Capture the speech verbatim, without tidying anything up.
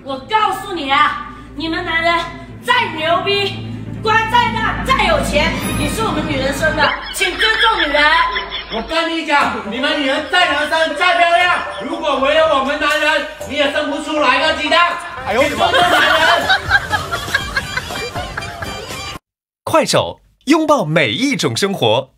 我告诉你啊，你们男人再牛逼，官再大，再有钱，也是我们女人生的，请尊重女人。 我跟你讲，你们女人再能生再漂亮，如果没有我们男人，你也生不出来个鸡蛋。哎呦我的妈！男人。 快手，拥抱每一种生活。